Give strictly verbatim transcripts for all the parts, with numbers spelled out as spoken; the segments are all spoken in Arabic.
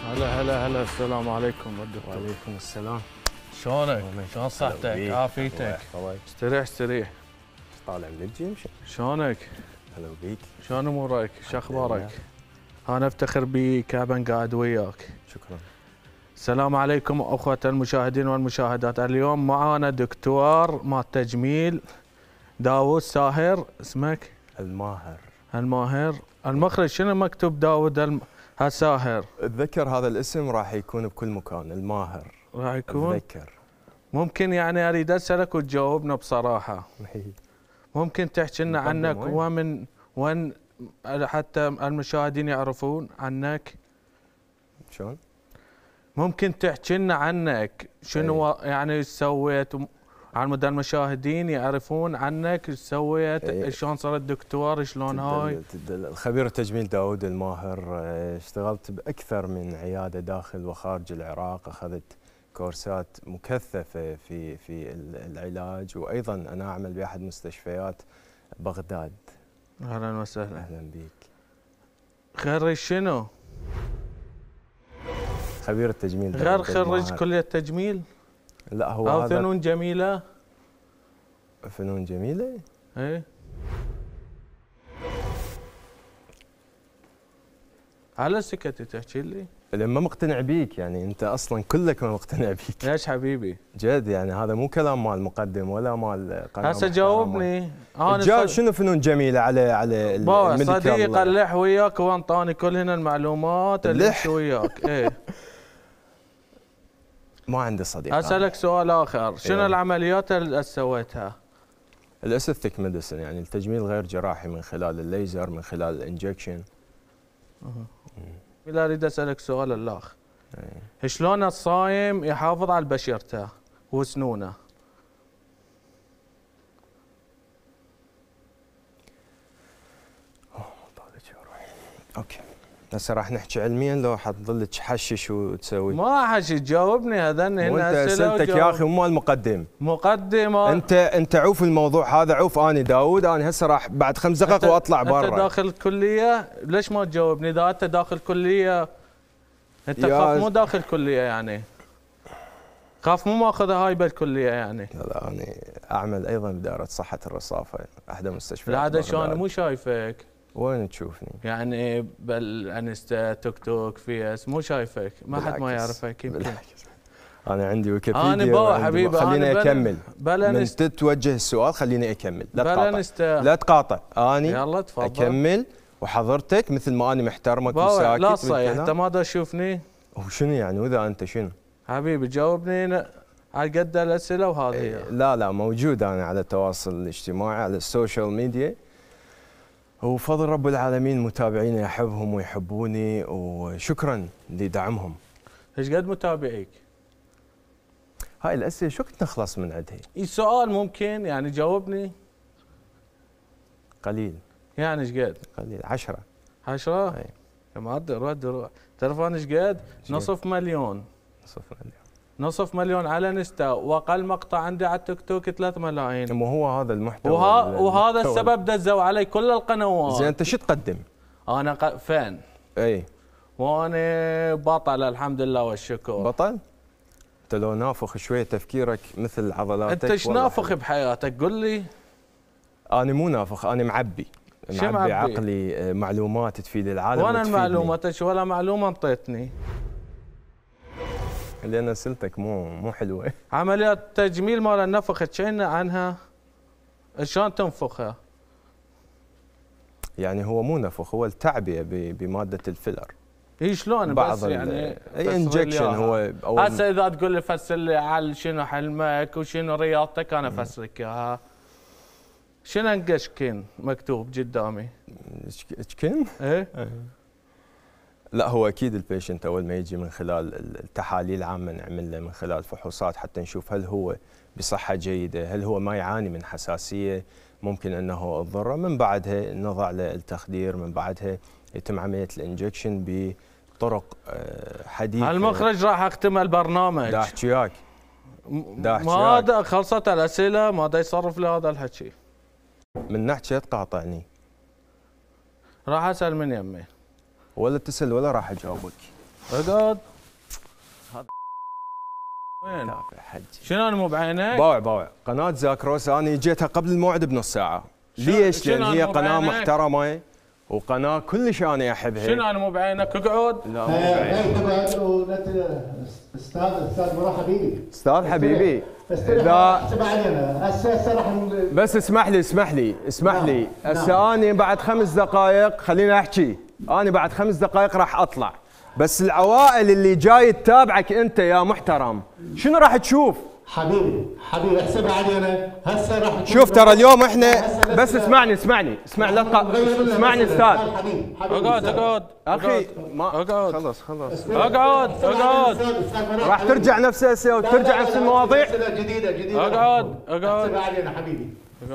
هلا هلا هلا، السلام عليكم الدكتور. وعليكم السلام. شلونك؟ شلون صحتك؟ عافيتك؟ استريح استريح. طالع من الجيم؟ شلونك؟ هلا بيك. شلون امورك؟ شو اخبارك؟ انا افتخر بيك ابا قاعد وياك. شكرا. السلام عليكم اخوة المشاهدين والمشاهدات. اليوم معانا دكتور مال تجميل داوود ساهر. اسمك؟ الماهر. الماهر. المخرج شنو مكتوب؟ داوود الم... الساهر. اتذكر هذا الاسم راح يكون بكل مكان. الماهر راح يكون. اتذكر. ممكن يعني اريد اسالك وتجاوبنا بصراحه. ممكن تحكي لنا عنك ومن وين حتى المشاهدين يعرفون عنك؟ شلون؟ ممكن تحكي لنا عنك شنو ايه؟ يعني ايش سويت على مدى المشاهدين يعرفون عنك ايش سويت؟ ايه؟ شلون صرت دكتور؟ شلون هاي؟ الخبير التجميل داوود الماهر. اشتغلت باكثر من عياده داخل وخارج العراق، اخذت كورسات مكثفه في في العلاج، وايضا انا اعمل باحد مستشفيات بغداد. اهلا وسهلا. اهلا بك. خريج شنو؟ خبير التجميل. غير خريج كليه تجميل؟ لا هو او هذا فنون جميله. فنون جميله؟ ايه. على سكتي تحكي لي؟ لما مقتنع بيك، يعني انت اصلا كلك ما مقتنع بيك. ليش حبيبي؟ جد يعني هذا مو كلام مال مقدم ولا مال قناه. هسه جاوبني. انا صد... شنو فنون جميله على على الميديكال؟ صديق اللح وياك وانطاني كل هنا المعلومات اللي وياك. ايه. ما عندي صديق. اسالك سؤال اخر، شنو العمليات اللي سويتها؟ الاستيك ميديسن، يعني التجميل غير جراحي من خلال الليزر، من خلال الانجكشن. لا اريد اسالك سؤال الاخ. ايه. شلون الصايم يحافظ على بشرته وسنونه؟ اوكي هسه راح نحكي علميا لو حتظل تحشش وتسوي؟ ما احشش، جاوبني. هذني هنا اسئله. اسئلتك يا اخي مو المقدم. مقدمه. انت انت عوف الموضوع هذا، عوف. اني داوود، انا هسه راح بعد خمس دقائق واطلع برا. انت داخل الكليه، ليش ما تجاوبني؟ اذا انت داخل كليه انت خاف مو داخل كليه يعني. خاف مو ماخذها هاي بالكليه يعني. لا لا انا اعمل ايضا بدائره صحه الرصافه، احدى مستشفيات. لا عاد شو انا مو شايفك. وين تشوفني؟ يعني بالانستا، توك توك، فيس، مو شايفك. ما حد ما يعرفك يمكن. بالعكس. انا عندي ويكيبيديا. انا بابا حبيبي. خليني أنا اكمل. بلا من تتوجه السؤال خليني اكمل. لا تقاطع. نست... لا تقاطع. اني يلا تفضل اكمل، وحضرتك مثل ما اني محترمك وساكت. لا صحيح انت ما دا تشوفني. وشنو يعني؟ واذا انت شنو؟ حبيبي جاوبني على قد الاسئله وهذه. إيه لا لا موجود انا على التواصل الاجتماعي، على السوشيال ميديا، وفضل رب العالمين متابعيني يحبهم ويحبوني، وشكرا لدعمهم. ايش قد متابعيك؟ هاي الاسئله شو كنت نخلص من عندها؟ اي سؤال ممكن يعني جاوبني. قليل. يعني ايش قد؟ قليل. عشرة. عشرة؟ اي. ما ادري رد تلفون ايش قد؟ نصف مليون. نصف مليون. نصف مليون على انستا، واقل مقطع عندي على التيك توك ثلاثة ملايين. مو هو هذا المحتوى. وها وهذا السبب دزوا علي كل القنوات. زين انت شو تقدم؟ انا ق... فين؟ اي. وانا بطل الحمد لله والشكر. بطل؟ انت لو نافخ شويه تفكيرك مثل عضلاتك. انت ايش نافخ بحياتك؟ قل لي. انا مو نافخ، انا معبي. معبي, معبي عقلي معلومات تفيد العالم. وانا المعلومات ايش ولا معلومه انطيتني؟ لان اسئلتك مو مو حلوه. عمليات تجميل مال النفخ تحكي عنها؟ شلون تنفخها؟ يعني هو مو نفخ، هو التعبئه بماده الفيلر. اي شلون بس يعني؟ اي انجكشن هو. هسه اذا تقول لي فسر لي على شنو حلمك وشنو رياضتك انا افسرك اياها. شنو انقشكن مكتوب قدامي؟ اشكن؟ ايه؟ لا هو اكيد البيشنت اول ما يجي من خلال التحاليل العامه نعمل له من خلال فحوصات حتى نشوف هل هو بصحه جيده، هل هو ما يعاني من حساسيه ممكن انه تضره، من بعدها نضع له التخدير، من بعدها يتم عمليه الانجكشن بطرق حديثه. المخرج راح اختم البرنامج. دا احكي وياك. دا احكي وياك. ما خلصت الاسئله، ما دا يصرف لي هذا الحكي. من نحكي تقاطعني. راح اسال من يمي. ولا تسال ولا راح اجاوبك. اقعد. وين؟ شنو انا مو بعينك؟ باوع باوع قناه زاكروس انا جيتها قبل الموعد بنص ساعه. ليش؟ لان هي قناه محترمه وقناه كلش انا احبها. شنو انا مو بعينك؟ اقعد. لا مو بعينك. استاذ استاذ مرا حبيبي. استاذ حبيبي. لا اسمع علينا هسه هسه راح بس اسمح لي اسمح لي اسمح لي هسه انا بعد خمس دقائق خليني احكي. انا بعد خمس دقائق راح اطلع. بس العوائل اللي جاي تتابعك انت يا محترم شنو راح تشوف؟ حبيبي حبيبي احسبها علينا هسه راح شوف ترى اليوم احنا بس اسمعني اسمعني اسمع لا اسمعني استاذ. اقعد اقعد اخي ما اقعد. خلص خلص اقعد اقعد. راح ترجع نفس الاسئله وترجع نفس المواضيع. جديده جديده. اقعد اقعد. احسبها علينا حبيبي.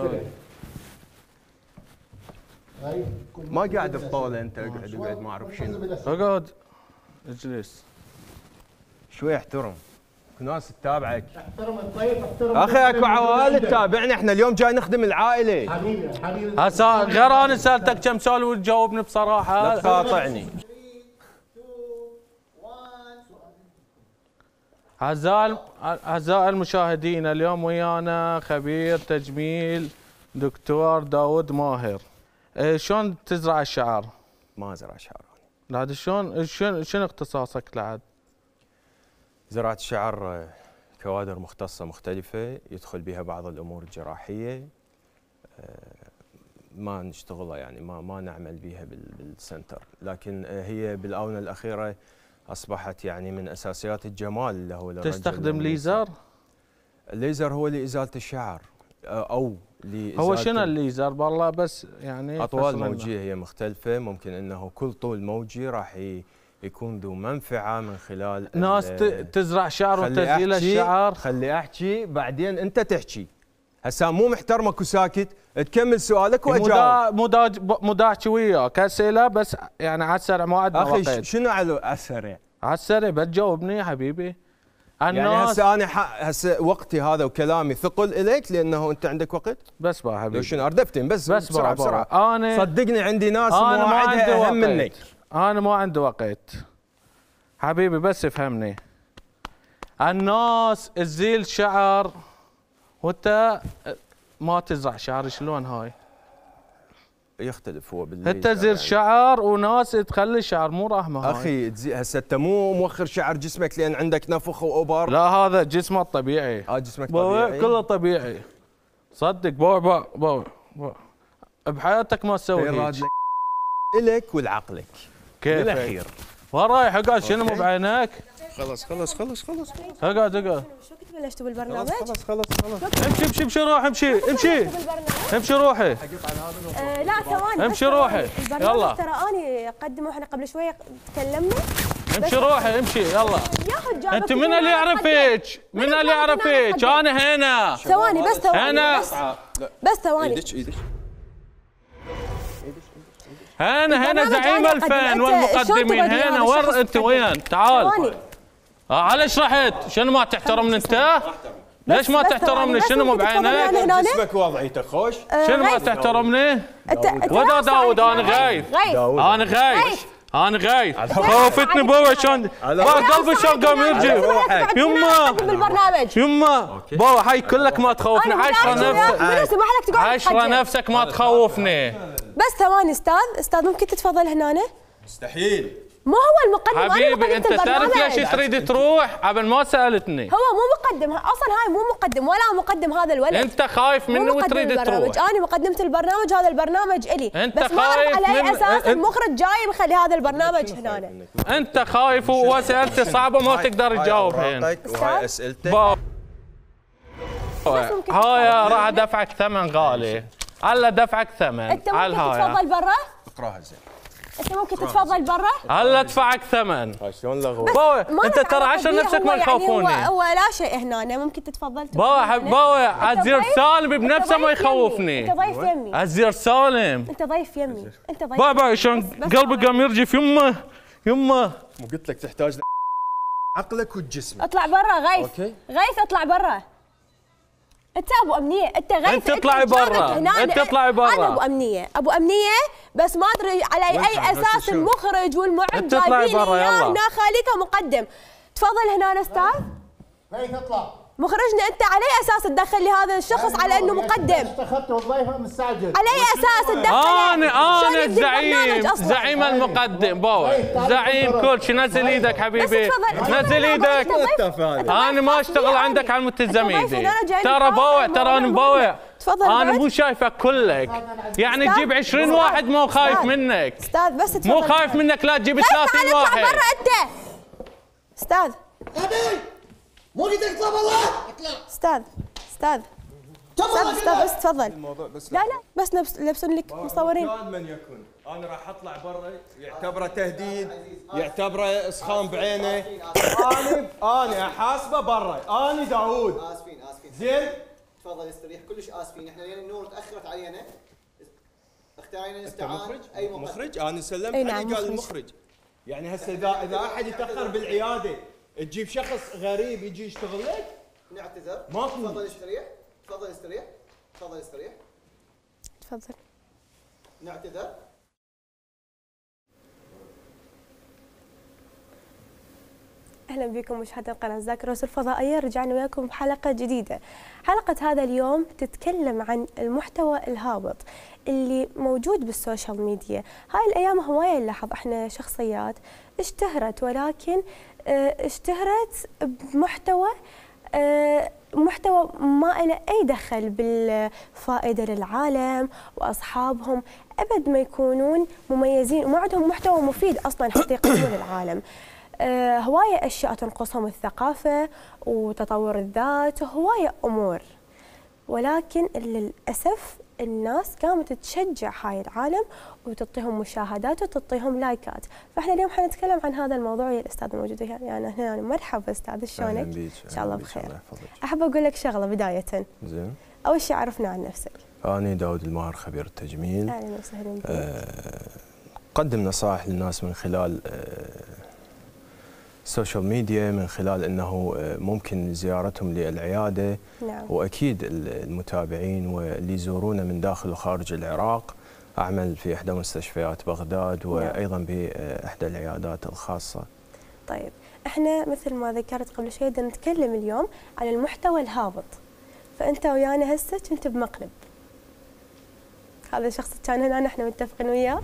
ما قاعد بطاوله انت اقعد اقعد ما اعرف شنو. اقعد اجلس. شوي احترم ناس تتابعك. احترم الضيف احترم. اخي اكو عوائل تتابعنا احنا اليوم جاي نخدم العائله. حبيبي حبيبي. هسه غير انا سالتك كم سؤال وتجاوبني بصراحه. لا تقاطعني. اعزائي اعزائي المشاهدين اليوم ويانا خبير تجميل دكتور داود ماهر. إيه شلون تزرع الشعر؟ ما ازرع شعر. لعد شلون شنو شنو اختصاصك لعد؟ زراعة الشعر كوادر مختصة مختلفة يدخل بها بعض الأمور الجراحية ما نشتغلها يعني ما ما نعمل بها بالسنتر، لكن هي بالآونة الأخيرة أصبحت يعني من أساسيات الجمال اللي هو تستخدم ليزر؟ الليزر هو لإزالة الشعر أو لإزالة هو شنو الليزر بالله بس يعني أطوال موجية هي مختلفة، ممكن أنه كل طول موجي راح يكون ذو منفعه من خلال ناس تزرع شعر وتزيل الشعر. خلي احكي بعدين انت تحكي. هسه مو محترمك وساكت تكمل سؤالك واجاوب. مو دا مو دا احكي وياك اسئله بس يعني على السريع ما عندنا وقت. اخي شنو على السريع؟ على السريع بتجاوبني يا حبيبي. يعني هسه انا هسه وقتي هذا وكلامي ثقل اليك لانه انت عندك وقت؟ بس بقى حبيبي. شنو اردفتم بس بس بسرعه بسرعه. انا صدقني عندي ناس مواعيدها اهم منك. انا ما عندي وقت حبيبي بس افهمني. الناس تزيل شعر وانت ما تزرع شعر شلون هاي؟ يختلف هو بالليل. انت تزيل يعني شعر وناس تخلي شعر مو راهمه هاي. اخي تزي هسه انت مو موخر شعر جسمك لان عندك نفخ واوبر. لا هذا جسمه الطبيعي. اه جسمك طبيعي كله طبيعي. صدق بوع بوع بوع بوع بحياتك ما تسوي هيك. الك ولعقلك. كيف؟ بالاخير. وين رايح اقعد شنو مو بعينك؟ خلص خلص خلص خلص اقعد اقعد. شو كنت بلشتوا بالبرنامج؟ خلص خلص خلص امشي امشي امشي روح امشي امشي امشي روحي. آه لا ثواني امشي روحي يلا. ترى اني قدموا احنا قبل شويه تكلمنا. امشي روحي امشي يلا. انت من اللي يعرفك؟ من اللي يعرفك؟ انا هنا. ثواني بس ثواني هنا بس, بس ثواني. هنا هنا زعيم الفن والمقدمين هنا. وين انت وين؟ تعال. اه عليش رحت؟ شنو ما تحترمني انت؟ ليش ما تحترمني؟ شنو مو بعينك؟ جسمك وضعيتك خوش. شنو ما تحترمني؟ ودا داود انا غايف. انا غايف. انا غايف. خوفتني بابا شلون قلبي شلون قام يرجع. يمه يمه بابا هاي كلك ما تخوفني. عشرة نفسك عشرة نفسك ما تخوفني. بس ثواني استاذ استاذ ممكن تتفضل هنا؟ مستحيل. مو هو المقدم. حبيبي انت تعرف ليش تريد تروح؟ قبل ما سالتني. هو مو مقدم اصلا. هاي مو مقدم ولا مقدم هذا الولد. انت خايف منه وتريد تروح. انا مقدمه البرنامج هذا البرنامج الي. انت بس ما اعرف على اي اساس من... المخرج جاي مخلي هذا البرنامج هنا. انت خايف واسئلتي صعبه ما تقدر تجاوب هنا. وهاي اسئلتك. هاي راح ادفعك ثمن غالي. هلا دفعك ثمن. انت ممكن تتفضل برا؟ اقراها زين. انت ممكن تتفضل برا؟ هلا ادفعك ثمن. شلون لغو؟ انت ترى عشان نفسك ما يخوفوني. يعني هو, هو لا شيء هنا. ممكن تتفضل. باوع باوع الزير سالم بنفسه ما يخوفني. انت ضيف يمي. الزير سالم. انت ضيف يمي. انت ضيف. باوع شلون قلبي قام يرجف يمه يمه. مو قلت لك تحتاج عقلك وجسمك. اطلع برا غيث. اوكي. غيث اطلع برا. انت ابو امنيه، انت غير انت اطلعي برا، انت اطلعي برا. انا ابو امنيه، ابو امنيه بس ما ادري على اي اساس المخرج والمعد جايبين لي هنا خليك مقدم. تفضل هنا استاذ. هي تطلع. مخرجنا انت على اي اساس تدخل لي هذا الشخص على انه مقدم؟ اشتغلت وظيفه مستعجل. على اي اساس تدخل؟ انا انا الزعيم، زعيم المقدم بوي، زعيم كل شيء. نزل ايدك حبيبي، نزل ايدك. انا ما اشتغل عندك على الملتزم ايدي. ترى بوي، ترى انا بوي. انا مو شايفك كلك، يعني تجيب عشرين واحد مو خايف منك. استاذ بس تفضل، مو خايف منك، لا تجيب ثلاثين واحد. اطلع برا انت استاذ. مو قلت لك اطلع والله؟ اطلع استاذ استاذ استاذ استاذ بس تفضل. لا لا بس نبس لبسون لك مصورين. كان من يكون انا راح اطلع برا يعتبره تهديد، يعتبره اسخان بعينه. انا انا احاسبه برا. انا داوود. اسفين اسفين زين تفضل استريح. كلش اسفين احنا لان النور تاخرت علينا، اختارينا نستعان اي مقدم. مخرج انا سلمت عليه قال المخرج. يعني هسه اذا اذا احد يتاخر بالعياده تجيب شخص غريب يجي يشتغل لك؟ نعتذر. ما تفضل استريح، تفضل استريح، تفضل استريح. تفضل. نعتذر. اهلا بكم مشاهدي قناه ذاكره الفضائيه، رجعنا وياكم بحلقه جديده. حلقه هذا اليوم تتكلم عن المحتوى الهابط اللي موجود بالسوشيال ميديا. هاي الايام هوايه نلاحظ احنا شخصيات اشتهرت، ولكن اشتهرت بمحتوى محتوى ما له اي دخل بالفائده للعالم واصحابهم، ابد ما يكونون مميزين وما عندهم محتوى مفيد اصلا حتى يقدمون للعالم. آه هواية أشياء تنقصهم الثقافة وتطور الذات وهواية أمور، ولكن للأسف الناس قامت تشجع هاي العالم وتعطيهم مشاهدات وتعطيهم لايكات. فاحنا اليوم حنتكلم عن هذا الموضوع يا الأستاذ الموجود يعني أنا هنا. مرحبا أستاذ، شلونك؟ إن شاء الله بخير. أحب أقول لك شغلة بداية. زين. أول شيء عرفنا عن نفسك. أنا داود الماهر، خبير التجميل. أهلا وسهلا بك. أه قدم نصائح للناس من خلال أه السوشيال ميديا، من خلال انه ممكن زيارتهم للعياده. نعم. واكيد المتابعين واللي يزورونا من داخل وخارج العراق. اعمل في احدى مستشفيات بغداد وايضا باحدى العيادات الخاصه. طيب احنا مثل ما ذكرت قبل شوي بدنا نتكلم اليوم عن المحتوى الهابط. فانت ويانا هسه كنت بمقلب، هذا الشخص كان هنا نحن متفقين وياه،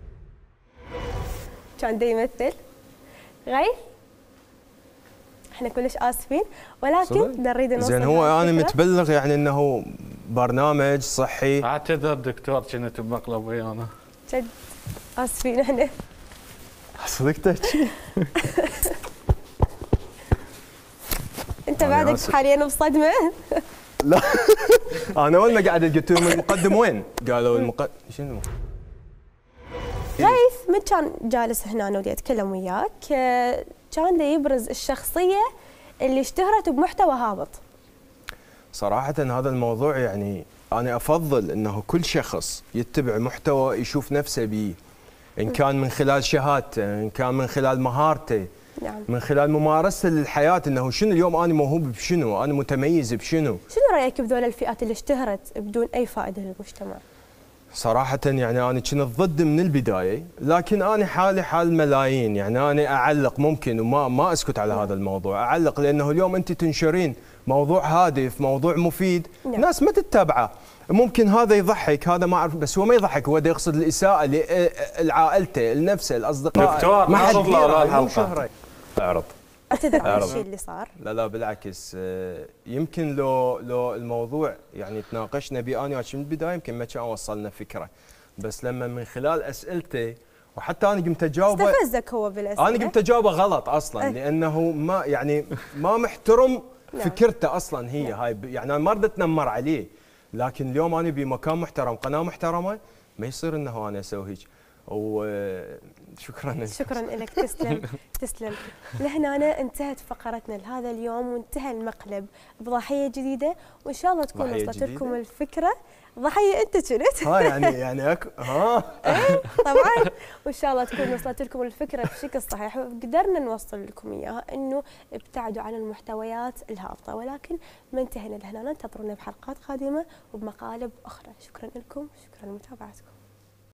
كان دا يمثل غير. احنا كلش اسفين ولكن نريد نوصل. زين هو انا متبلغ يعني انه برنامج صحي. اعتذر دكتور كنت بمقلب ويانا. جد اسفين احنا. صدق تحكي؟ انت بعدك حاليا بصدمه؟ لا انا اول ما قاعد قلت لهم المقدم وين؟ قالوا المقدم شنو؟ غيث من كان جالس هنا ودي اتكلم وياك كان دا يبرز الشخصيه اللي اشتهرت بمحتوى هابط. صراحه هذا الموضوع يعني انا افضل انه كل شخص يتبع محتوى يشوف نفسه به، ان كان من خلال شهادته، ان كان من خلال مهارته. نعم. من خلال ممارسته للحياه، انه شنو اليوم انا موهوب بشنو، انا متميز بشنو. شنو رايك بذول الفئات اللي اشتهرت بدون اي فائده للمجتمع؟ صراحة يعني أنا كنت ضد من البداية، لكن أنا حالي حال ملايين، يعني أنا أعلق ممكن وما ما أسكت على هذا الموضوع، أعلق لأنه اليوم أنت تنشرين موضوع هادف، موضوع مفيد، نعم. ناس ما تتبعه، ممكن هذا يضحك، هذا ما أعرف، بس هو ما يضحك، هو دا يقصد الإساءة لعائلته، لنفسه، الأصدقاء. دكتور ما حد الحلقة اعرض. اعتذر عن الشيء اللي صار. لا لا بالعكس، يمكن لو لو الموضوع يعني تناقشنا به انا وياك من البدايه يمكن ما كان وصلنا فكره، بس لما من خلال اسئلته وحتى انا قمت اجاوبه. استفزك هو بالاسئله؟ انا قمت اجاوبه غلط اصلا أه. لانه ما يعني ما محترم فكرته اصلا هي هاي، يعني انا ما رضيت اتنمر عليه، لكن اليوم انا بمكان محترم، قناه محترمه، ما يصير انه انا اسوي هيك. وشكرا شكرا لك. تسلم تسلم. لهنا انتهت فقرتنا لهذا اليوم وانتهى المقلب بضحيه جديده، وان شاء الله تكون وصلت لكم الفكره ضحيه انت كنت. ها يعني يعني أك... ها ايه طبعا. وان شاء الله تكون وصلت لكم الفكره بشكل صحيح وقدرنا نوصل لكم اياها، انه ابتعدوا عن المحتويات الهابطه. ولكن ما انتهينا لهنا، انتظرونا بحلقات قادمه وبمقالب اخرى. شكرا لكم، شكرا لمتابعتكم.